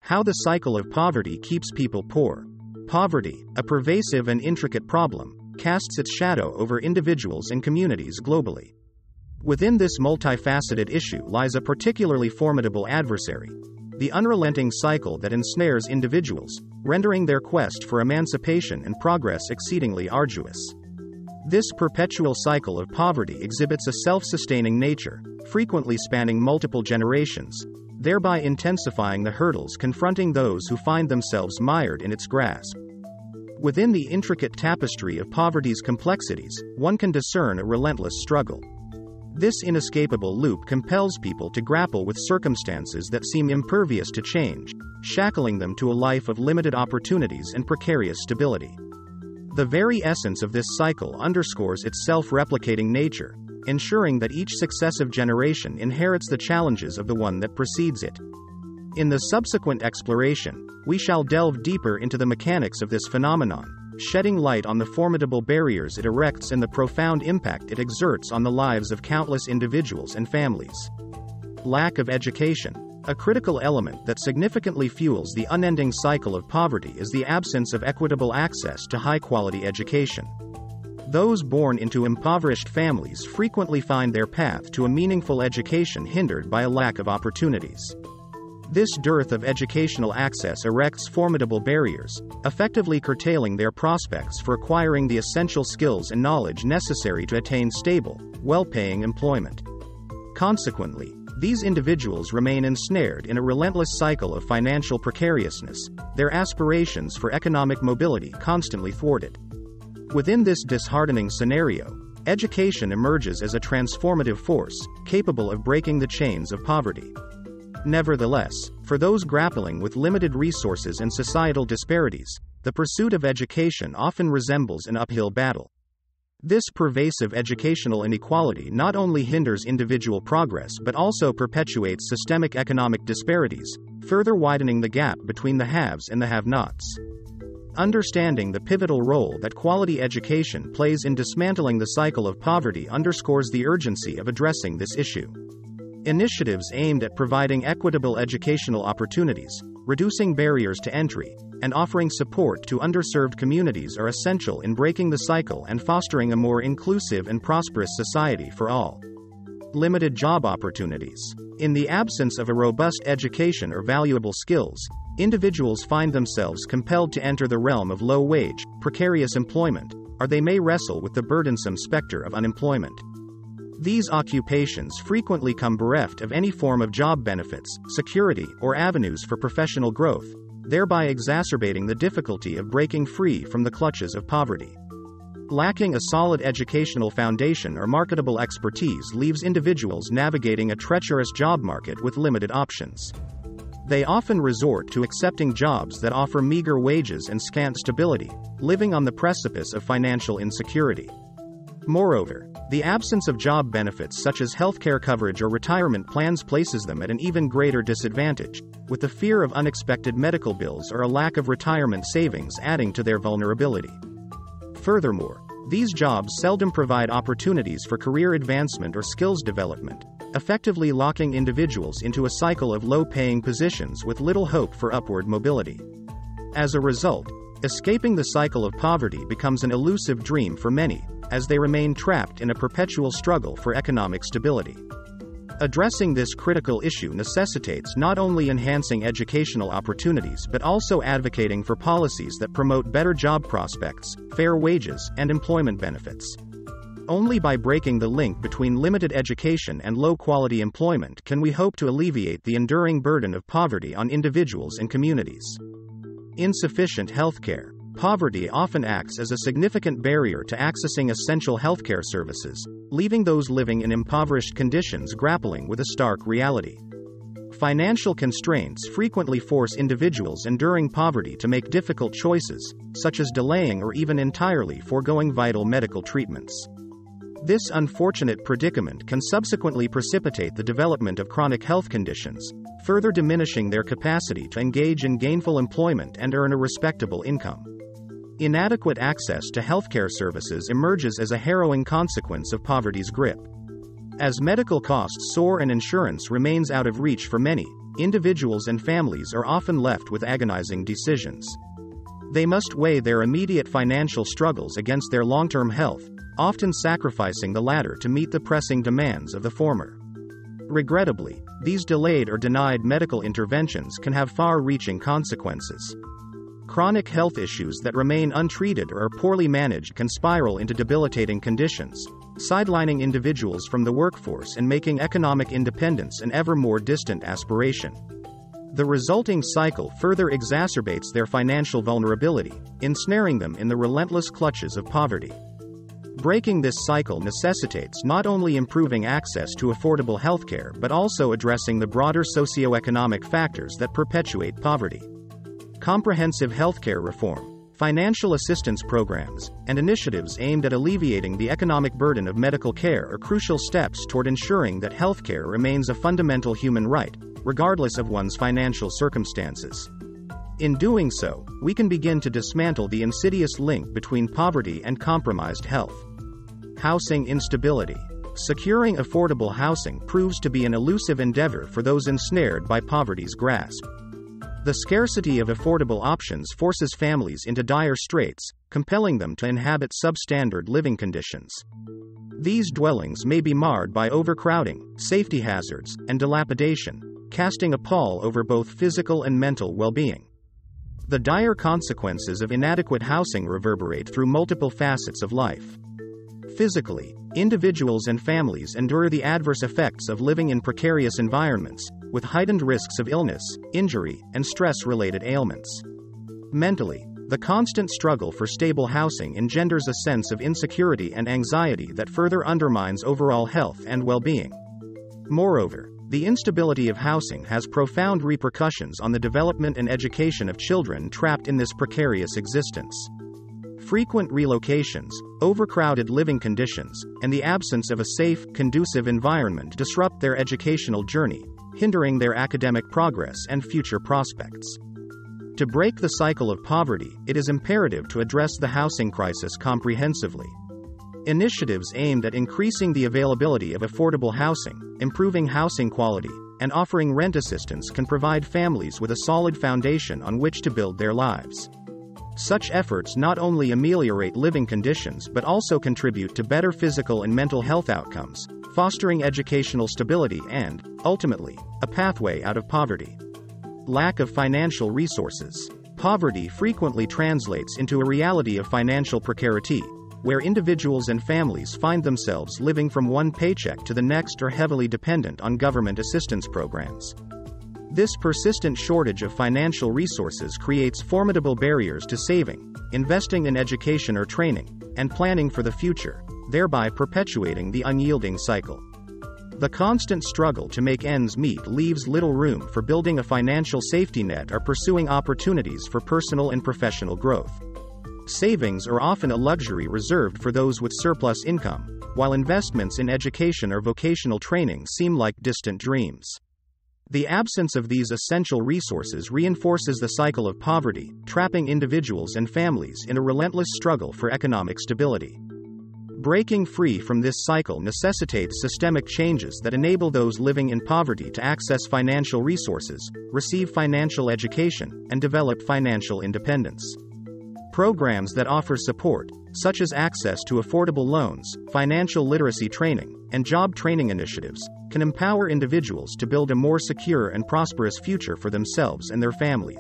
How the cycle of poverty keeps people poor. Poverty, a pervasive and intricate problem, casts its shadow over individuals and communities globally. Within this multifaceted issue lies a particularly formidable adversary: the unrelenting cycle that ensnares individuals, rendering their quest for emancipation and progress exceedingly arduous. This perpetual cycle of poverty exhibits a self-sustaining nature, frequently spanning multiple generations, thereby intensifying the hurdles confronting those who find themselves mired in its grasp. Within the intricate tapestry of poverty's complexities, one can discern a relentless struggle. This inescapable loop compels people to grapple with circumstances that seem impervious to change, shackling them to a life of limited opportunities and precarious stability. The very essence of this cycle underscores its self-replicating nature, ensuring that each successive generation inherits the challenges of the one that precedes it. In the subsequent exploration, we shall delve deeper into the mechanics of this phenomenon, shedding light on the formidable barriers it erects and the profound impact it exerts on the lives of countless individuals and families. Lack of education. A critical element that significantly fuels the unending cycle of poverty is the absence of equitable access to high-quality education. Those born into impoverished families frequently find their path to a meaningful education hindered by a lack of opportunities. This dearth of educational access erects formidable barriers, effectively curtailing their prospects for acquiring the essential skills and knowledge necessary to attain stable, well-paying employment. Consequently, these individuals remain ensnared in a relentless cycle of financial precariousness, their aspirations for economic mobility constantly thwarted. Within this disheartening scenario, education emerges as a transformative force, capable of breaking the chains of poverty. Nevertheless, for those grappling with limited resources and societal disparities, the pursuit of education often resembles an uphill battle. This pervasive educational inequality not only hinders individual progress but also perpetuates systemic economic disparities, further widening the gap between the haves and the have-nots. Understanding the pivotal role that quality education plays in dismantling the cycle of poverty underscores the urgency of addressing this issue. Initiatives aimed at providing equitable educational opportunities, reducing barriers to entry, and offering support to underserved communities are essential in breaking the cycle and fostering a more inclusive and prosperous society for all. Limited job opportunities. In the absence of a robust education or valuable skills, individuals find themselves compelled to enter the realm of low-wage, precarious employment, or they may wrestle with the burdensome specter of unemployment. These occupations frequently come bereft of any form of job benefits, security, or avenues for professional growth, thereby exacerbating the difficulty of breaking free from the clutches of poverty. Lacking a solid educational foundation or marketable expertise leaves individuals navigating a treacherous job market with limited options. They often resort to accepting jobs that offer meager wages and scant stability, living on the precipice of financial insecurity. Moreover, the absence of job benefits such as healthcare coverage or retirement plans places them at an even greater disadvantage, with the fear of unexpected medical bills or a lack of retirement savings adding to their vulnerability. Furthermore, these jobs seldom provide opportunities for career advancement or skills development, effectively locking individuals into a cycle of low-paying positions with little hope for upward mobility. As a result, escaping the cycle of poverty becomes an elusive dream for many, as they remain trapped in a perpetual struggle for economic stability. Addressing this critical issue necessitates not only enhancing educational opportunities but also advocating for policies that promote better job prospects, fair wages, and employment benefits. Only by breaking the link between limited education and low-quality employment can we hope to alleviate the enduring burden of poverty on individuals and communities. Insufficient healthcare. Poverty often acts as a significant barrier to accessing essential healthcare services, leaving those living in impoverished conditions grappling with a stark reality. Financial constraints frequently force individuals enduring poverty to make difficult choices, such as delaying or even entirely foregoing vital medical treatments. This unfortunate predicament can subsequently precipitate the development of chronic health conditions, further diminishing their capacity to engage in gainful employment and earn a respectable income. Inadequate access to healthcare services emerges as a harrowing consequence of poverty's grip. As medical costs soar and insurance remains out of reach for many, individuals and families are often left with agonizing decisions. They must weigh their immediate financial struggles against their long-term health, often sacrificing the latter to meet the pressing demands of the former. Regrettably, these delayed or denied medical interventions can have far-reaching consequences. Chronic health issues that remain untreated or are poorly managed can spiral into debilitating conditions, sidelining individuals from the workforce and making economic independence an ever more distant aspiration. The resulting cycle further exacerbates their financial vulnerability, ensnaring them in the relentless clutches of poverty. Breaking this cycle necessitates not only improving access to affordable healthcare but also addressing the broader socioeconomic factors that perpetuate poverty. Comprehensive healthcare reform, financial assistance programs, and initiatives aimed at alleviating the economic burden of medical care are crucial steps toward ensuring that healthcare remains a fundamental human right, regardless of one's financial circumstances. In doing so, we can begin to dismantle the insidious link between poverty and compromised health. Housing instability. Securing affordable housing proves to be an elusive endeavor for those ensnared by poverty's grasp. The scarcity of affordable options forces families into dire straits, compelling them to inhabit substandard living conditions. These dwellings may be marred by overcrowding, safety hazards, and dilapidation, casting a pall over both physical and mental well-being. The dire consequences of inadequate housing reverberate through multiple facets of life. Physically, individuals and families endure the adverse effects of living in precarious environments, with heightened risks of illness, injury, and stress-related ailments. Mentally, the constant struggle for stable housing engenders a sense of insecurity and anxiety that further undermines overall health and well-being. Moreover, the instability of housing has profound repercussions on the development and education of children trapped in this precarious existence. Frequent relocations, overcrowded living conditions, and the absence of a safe, conducive environment disrupt their educational journey, hindering their academic progress and future prospects. To break the cycle of poverty, it is imperative to address the housing crisis comprehensively. Initiatives aimed at increasing the availability of affordable housing, improving housing quality, and offering rent assistance can provide families with a solid foundation on which to build their lives. Such efforts not only ameliorate living conditions but also contribute to better physical and mental health outcomes, fostering educational stability and, ultimately, a pathway out of poverty. Lack of financial resources. Poverty frequently translates into a reality of financial precarity, where individuals and families find themselves living from one paycheck to the next or heavily dependent on government assistance programs. This persistent shortage of financial resources creates formidable barriers to saving, investing in education or training, and planning for the future, thereby perpetuating the unyielding cycle. The constant struggle to make ends meet leaves little room for building a financial safety net or pursuing opportunities for personal and professional growth. Savings are often a luxury reserved for those with surplus income, while investments in education or vocational training seem like distant dreams. The absence of these essential resources reinforces the cycle of poverty, trapping individuals and families in a relentless struggle for economic stability. Breaking free from this cycle necessitates systemic changes that enable those living in poverty to access financial resources, receive financial education, and develop financial independence. Programs that offer support, such as access to affordable loans, financial literacy training, and job training initiatives, can empower individuals to build a more secure and prosperous future for themselves and their families.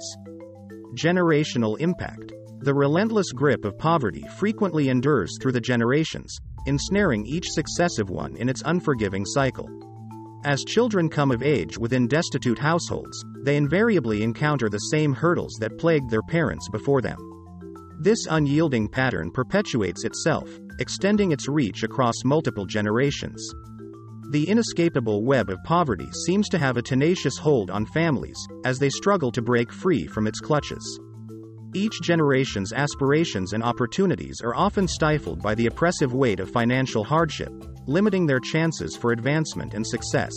Generational impact. The relentless grip of poverty frequently endures through the generations, ensnaring each successive one in its unforgiving cycle. As children come of age within destitute households, they invariably encounter the same hurdles that plagued their parents before them. This unyielding pattern perpetuates itself, extending its reach across multiple generations. The inescapable web of poverty seems to have a tenacious hold on families, as they struggle to break free from its clutches. Each generation's aspirations and opportunities are often stifled by the oppressive weight of financial hardship, limiting their chances for advancement and success.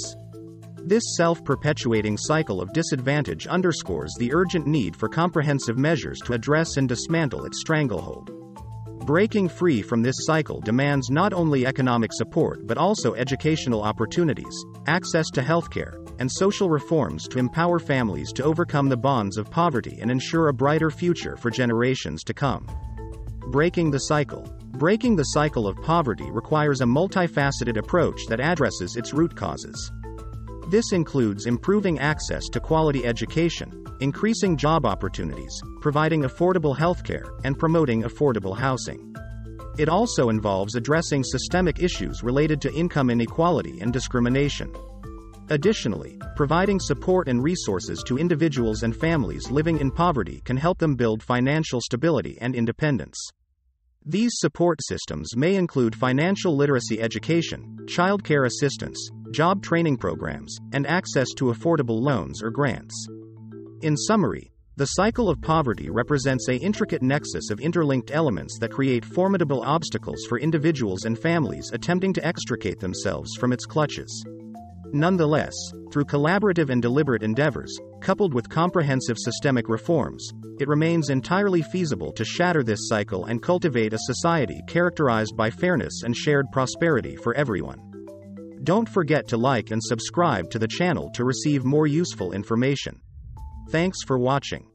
This self-perpetuating cycle of disadvantage underscores the urgent need for comprehensive measures to address and dismantle its stranglehold. Breaking free from this cycle demands not only economic support but also educational opportunities, access to healthcare, and social reforms to empower families to overcome the bonds of poverty and ensure a brighter future for generations to come. Breaking the cycle. Breaking the cycle of poverty requires a multifaceted approach that addresses its root causes. This includes improving access to quality education, increasing job opportunities, providing affordable healthcare, and promoting affordable housing. It also involves addressing systemic issues related to income inequality and discrimination. Additionally, providing support and resources to individuals and families living in poverty can help them build financial stability and independence. These support systems may include financial literacy education, childcare assistance, job training programs, and access to affordable loans or grants. In summary, the cycle of poverty represents an intricate nexus of interlinked elements that create formidable obstacles for individuals and families attempting to extricate themselves from its clutches. Nonetheless, through collaborative and deliberate endeavors, coupled with comprehensive systemic reforms, it remains entirely feasible to shatter this cycle and cultivate a society characterized by fairness and shared prosperity for everyone. Don't forget to like and subscribe to the channel to receive more useful information. Thanks for watching.